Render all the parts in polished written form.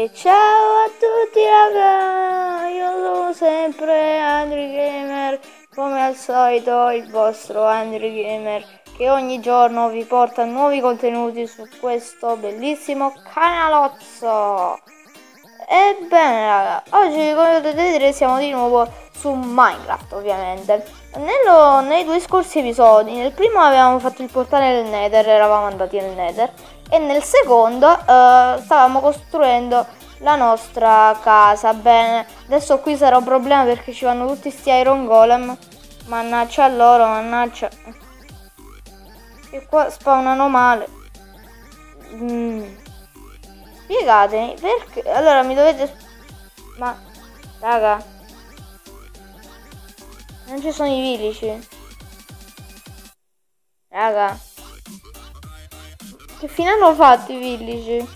E ciao a tutti raga, io sono sempre Andrew Gamer, come al solito il vostro Andrew Gamer, che ogni giorno vi porta nuovi contenuti su questo bellissimo canalozzo. Ebbene raga, oggi come potete vedere siamo di nuovo su Minecraft ovviamente. Nei due scorsi episodi, nel primo avevamo fatto il portale del Nether, eravamo andati nel Nether, e nel secondo stavamo costruendo la nostra casa. Bene, adesso qui sarà un problema perché ci vanno tutti sti Iron Golem. Mannaggia a loro, mannaggia. E qua spawnano male. Spiegatemi perché. Allora mi dovete. Ma raga, non ci sono i villici. Raga, che fine hanno fatto i villici?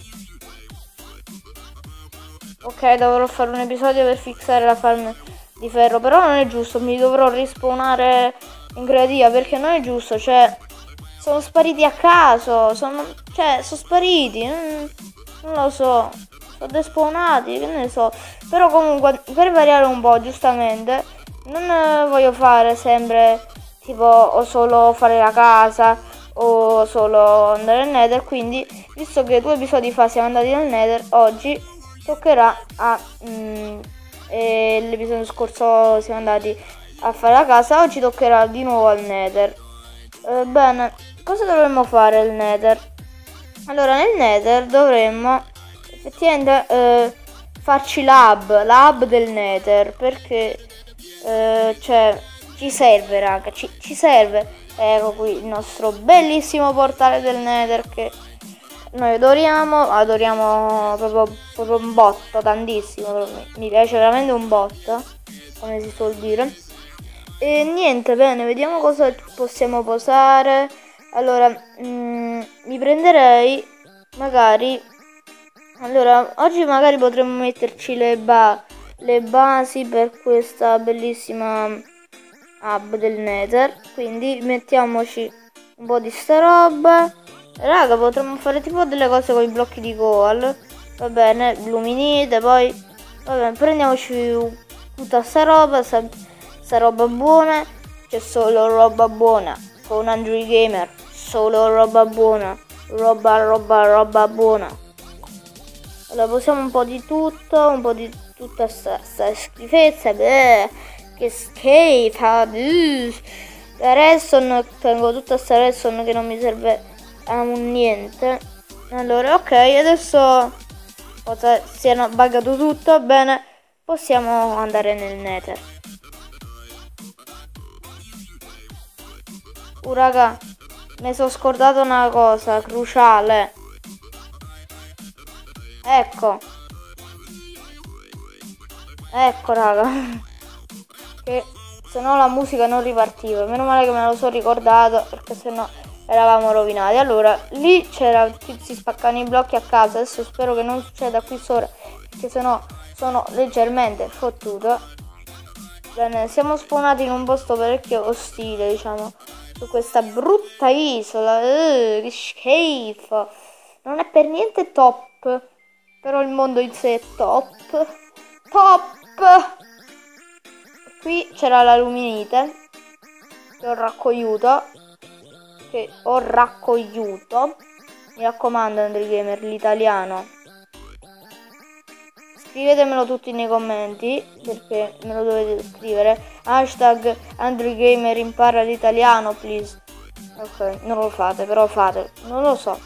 Ok, dovrò fare un episodio per fissare la farm di ferro, però non è giusto, mi dovrò rispawnare in creativa perché non è giusto, cioè sono spariti a caso, sono spariti, non lo so, sono despawnati, che ne so, però comunque per variare un po', giustamente, non voglio fare sempre tipo o solo fare la casa o solo andare nel Nether, quindi visto che 2 episodi fa siamo andati nel Nether, oggi toccherà a l'episodio scorso siamo andati a fare la casa, oggi toccherà di nuovo al Nether. Bene, cosa dovremmo fare al Nether? Allora nel Nether dovremmo effettivamente farci la hub del Nether, perché cioè ci serve raga, ci serve. Ecco qui il nostro bellissimo portale del Nether che noi adoriamo proprio un botto, tantissimo, mi piace veramente un botto, come si suol dire. E niente, bene, vediamo cosa possiamo posare. Allora, mi prenderei magari, allora, oggi magari potremmo metterci le basi per questa bellissima hub del Nether, quindi mettiamoci un po' di sta roba. Raga, potremmo fare tipo delle cose con i blocchi di coal. Va bene, luminite, poi va bene, prendiamoci tutta sta roba buona. C'è solo roba buona con Andrew Gamer, solo roba buona, roba buona. Allora posiamo un po' di tutto, un po' di tutta sta schifezza. Che schifo. La redstone, tengo tutta sta redstone che non mi serve a un niente. Allora ok, adesso si è buggato tutto, bene, possiamo andare nel Nether. Raga, mi sono scordato una cosa cruciale. Ecco raga, che se no la musica non ripartiva. Meno male che me lo sono ricordato, perché se no eravamo rovinati. Allora, lì si spaccano i blocchi a casa. Adesso spero che non succeda qui sopra, perché se no sono leggermente fottuto. Bene, siamo spawnati in un posto parecchio ostile, diciamo, su questa brutta isola. Che schifo. Non è per niente top, però il mondo in sé è top. Qui c'era la luminite che ho raccogliuto. Mi raccomando Andrew Gamer, l'italiano. Scrivetemelo tutti nei commenti, perché me lo dovete scrivere. Hashtag Andrew Gamer impara l'italiano, please. Ok, non lo fate, però fate, non lo so.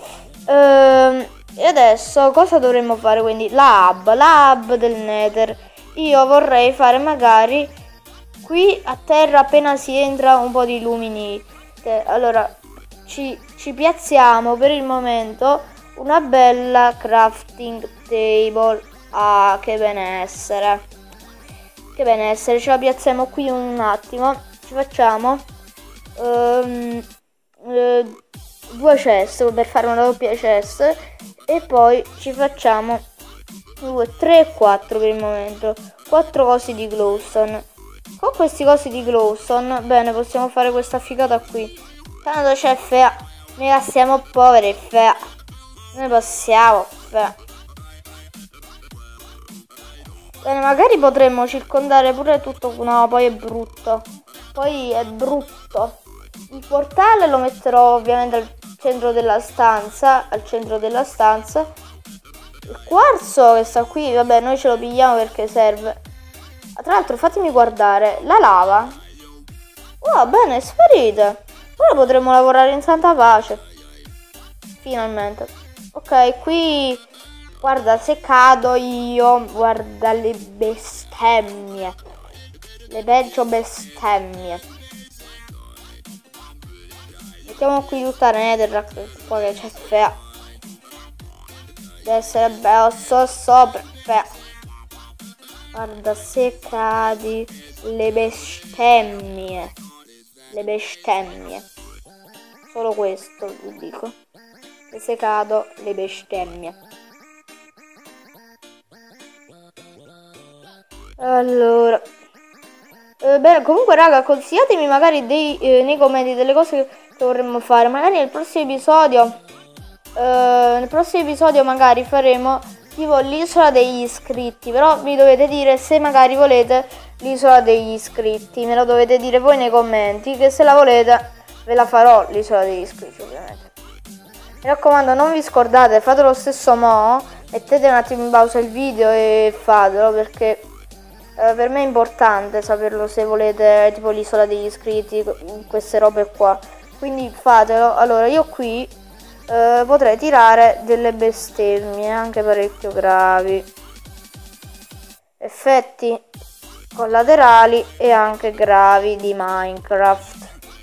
E adesso cosa dovremmo fare? Quindi la hub del Nether. Io vorrei fare magari qui a terra, appena si entra, un po' di luminite. Allora ci piazziamo per il momento una bella crafting table. Ah, che benessere, ce la piazziamo qui un attimo. Ci facciamo 2 chest per fare una doppia chest, e poi ci facciamo 2, 3 e 4 per il momento, 4 cosi di glowstone. Con questi cosi di glowstone, bene, possiamo fare questa figata qui. Tanto c'è fea, mica siamo poveri, fea, noi passiamo, fea. Bene, magari potremmo circondare pure tutto. No, poi è brutto. Poi è brutto. Il portale lo metterò ovviamente al centro della stanza. Al centro della stanza. Il quarzo che sta qui, vabbè, noi ce lo pigliamo perché serve. Tra l'altro fatemi guardare. La lava. Oh, bene, è sparita. Ora potremmo lavorare in santa pace. Finalmente. Ok, qui... Guarda, se cado io, guarda le bestemmie. Le peggio bestemmie. Mettiamo qui tutta Netherrack qua che c'è fea. Deve essere bello sopra fea. Guarda, se cadi le bestemmie. Le bestemmie. Solo questo vi dico. E se cado le bestemmie. Allora, bene, comunque raga, consigliatemi magari nei commenti delle cose che vorremmo fare. Magari nel prossimo episodio magari faremo tipo l'isola degli iscritti. Però mi dovete dire se magari volete l'isola degli iscritti. Me lo dovete dire voi nei commenti, che se la volete ve la farò l'isola degli iscritti ovviamente. Mi raccomando, non vi scordate, fate lo stesso mo'. Mettete un attimo in pausa il video e fatelo, perché per me è importante saperlo se volete tipo l'isola degli iscritti, queste robe qua. Quindi fatelo. Allora, io qui potrei tirare delle bestemmie anche parecchio gravi. Effetti collaterali e anche gravi di Minecraft.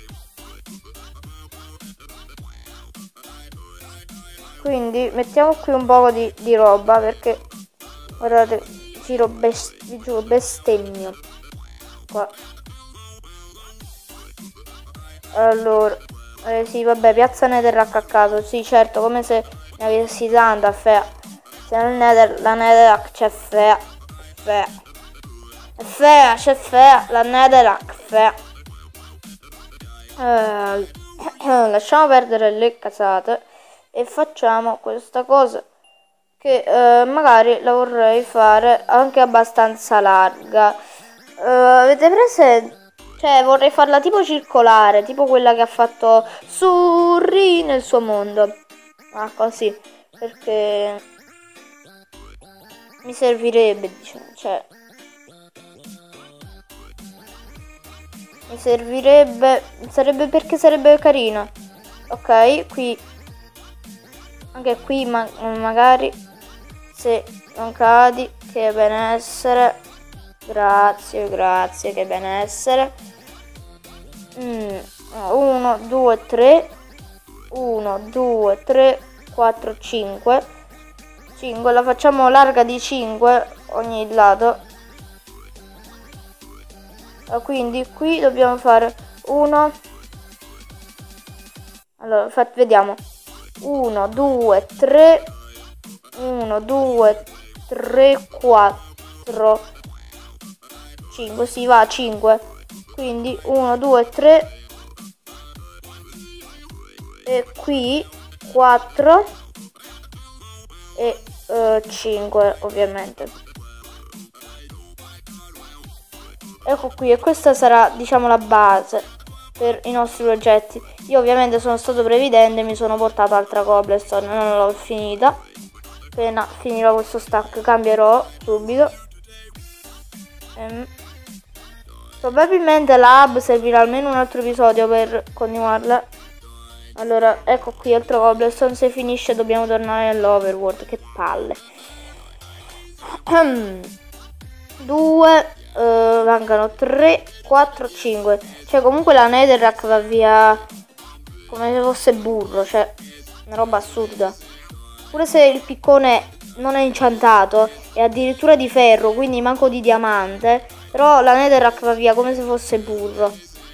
Quindi mettiamo qui un po' di roba, perché guardate, vi giuro bestemmio qua. Allora, sì, vabbè, piazza Netherrack a caso, sì, certo, come se ne avessi tanta fea. Se nel Nether, la Netherrack c'è fea, fea. È fea, c'è fea, la Netherrack fea. Lasciamo perdere le casate e facciamo questa cosa che magari la vorrei fare anche abbastanza larga. Avete presente? Cioè, vorrei farla tipo circolare, tipo quella che ha fatto Surri nel suo mondo. Ah, così, perché mi servirebbe, diciamo, cioè mi servirebbe, perché sarebbe carina. Ok, qui anche qui magari se non cadi, che benessere. Grazie, grazie, che benessere. 1, 2, 3. 1, 2, 3, 4, 5. 5, la facciamo larga di 5 ogni lato. Quindi qui dobbiamo fare 1. Allora, vediamo. 1, 2, 3. 1, 2, 3, 4, 5. Si va a 5. Quindi 1, 2, 3. E qui 4 e 5 ovviamente. Ecco qui, e questa sarà, diciamo, la base per i nostri progetti. Io ovviamente sono stato previdente, mi sono portato altra cobblestone, non l'ho finita. Appena finirò questo stack cambierò subito. Probabilmente la hub servirà almeno un altro episodio per continuarla. Allora, ecco qui altro cobblestone. Se finisce dobbiamo tornare nell'overworld. Che palle. 2, mancano 3, 4, 5. Cioè comunque la Netherrack va via come se fosse burro. Cioè una roba assurda. Pure se il piccone non è inciantato, è addirittura di ferro, quindi manco di diamante, però la Netherrack va via come se fosse burro.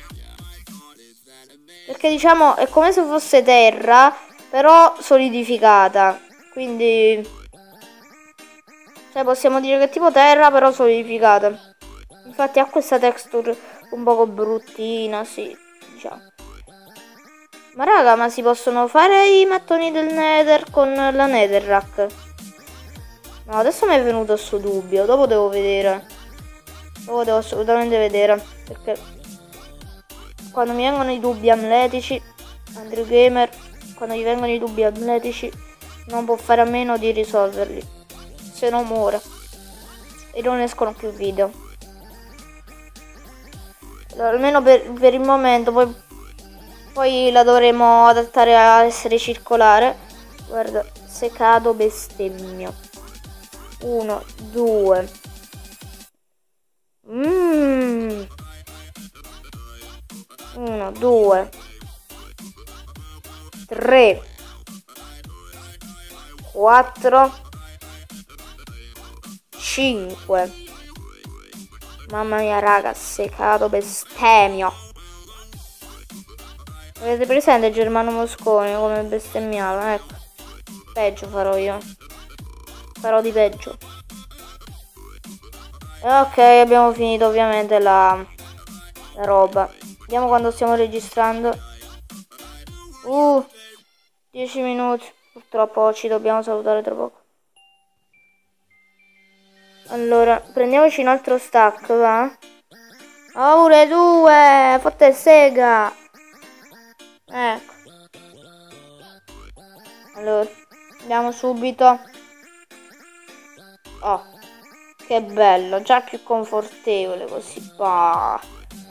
Perché diciamo è come se fosse terra, però solidificata. Quindi cioè possiamo dire che è tipo terra, però solidificata. Infatti ha questa texture un poco bruttina, sì, diciamo. Ma raga, ma si possono fare i mattoni del Nether con la Netherrack? No, adesso mi è venuto sto dubbio. Dopo devo vedere. Dopo devo assolutamente vedere. Perché quando mi vengono i dubbi amletici, Andrew Gamer, quando gli vengono i dubbi amletici, non può fare a meno di risolverli. Se no muore. E non escono più video. Allora, almeno per il momento. Poi la dovremo adattare a essere circolare. Guarda, se cado bestemmio. 1, 2. 1, 2, 3, 4, 5. Mamma mia raga, seccato bestemmio. Avete presente Germano Mosconi come bestemmiava? Ecco. Peggio farò io. Farò di peggio. Ok, abbiamo finito ovviamente la roba. Vediamo quando stiamo registrando. 10 minuti. Purtroppo ci dobbiamo salutare tra poco. Allora, prendiamoci un altro stack, va? Ore 2! Fotte sega! Ecco. Allora, andiamo subito. Oh, che bello, già più confortevole così. Bah,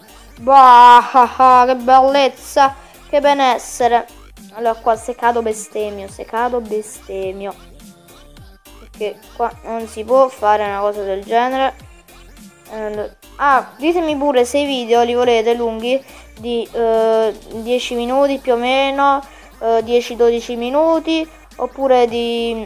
che bellezza, che benessere. Allora, qua seccato bestemmio. Perché qua non si può fare una cosa del genere. Ditemi pure se i video li volete lunghi di 10 minuti più o meno, 10-12 minuti, oppure di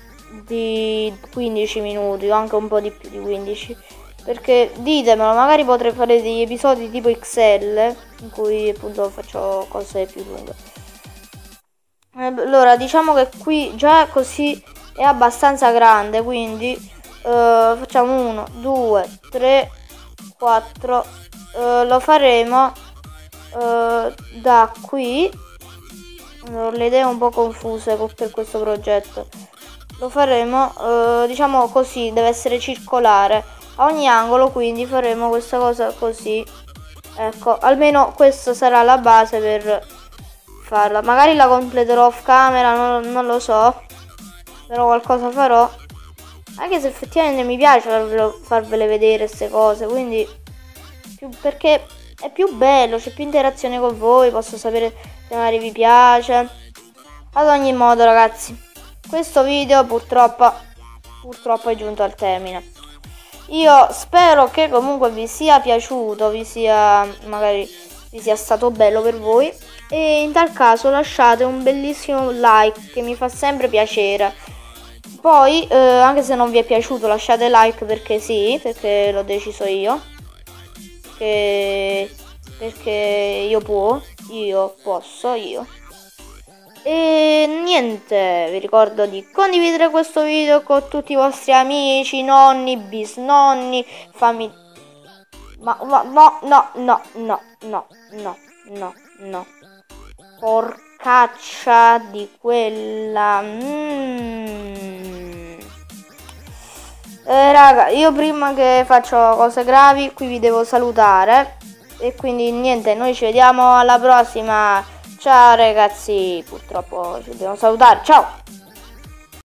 15 minuti o anche un po' di più di 15. Perché ditemelo, magari potrei fare degli episodi tipo XL in cui appunto faccio cose più lunghe. Allora, diciamo che qui già così è abbastanza grande, quindi facciamo 1, 2, 3, 4. Lo faremo da qui. Allora, le idee un po' confuse per questo progetto. Lo faremo diciamo così, deve essere circolare a ogni angolo, quindi faremo questa cosa così. Ecco, almeno questa sarà la base per farla. Magari la completerò off camera, non lo so, però qualcosa farò, anche se effettivamente mi piace farvele vedere queste cose, quindi perché è più bello, c'è più interazione con voi, posso sapere se magari vi piace. Ad ogni modo ragazzi, questo video purtroppo è giunto al termine. Io spero che comunque vi sia piaciuto, magari vi sia stato bello per voi, e in tal caso lasciate un bellissimo like che mi fa sempre piacere. Poi anche se non vi è piaciuto lasciate like perché sì, perché l'ho deciso io, perché io posso. E niente, vi ricordo di condividere questo video con tutti i vostri amici, nonni, bisnonni, famiglia. No. Porcaccia di quella. Raga, io prima che faccio cose gravi qui vi devo salutare. E quindi niente, noi ci vediamo alla prossima. Ciao ragazzi, purtroppo ci dobbiamo salutare. Ciao!